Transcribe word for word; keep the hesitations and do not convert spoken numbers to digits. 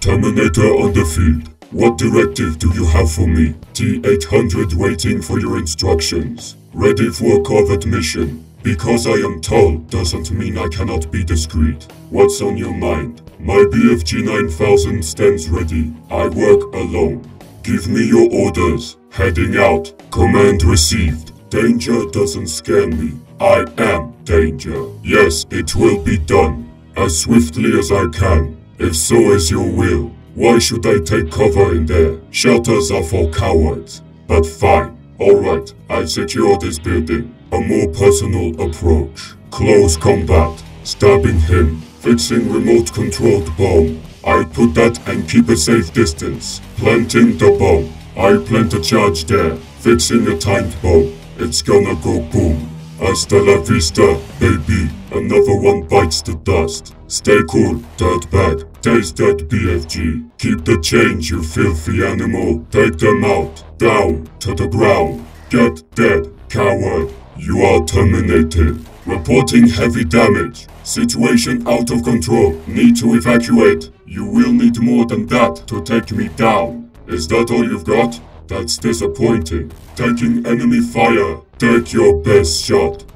Terminator on the field. What directive do you have for me? T eight hundred waiting for your instructions. Ready for a covert mission. Because I am tall doesn't mean I cannot be discreet. What's on your mind? My B F G nine thousand stands ready. I work alone. Give me your orders. Heading out. Command received. Danger doesn't scare me. I am danger. Yes, it will be done. As swiftly as I can. If so is your will. Why should I take cover in there? Shelters are for cowards. But fine. Alright, I secure this building. A more personal approach. Close combat. Stabbing him. Fixing remote controlled bomb. I put that and keep a safe distance. Planting the bomb. I plant a charge there. Fixing a timed bomb. It's gonna go boom. Hasta la vista, baby. Another one bites the dust. Stay cool, dirtbag. Taste that B F G. Keep the change, you filthy animal. Take them out. Down to the ground. Get dead, coward. You are terminated. Reporting heavy damage. Situation out of control. Need to evacuate. You will need more than that to take me down. Is that all you've got? That's disappointing. Taking enemy fire. Take your best shot.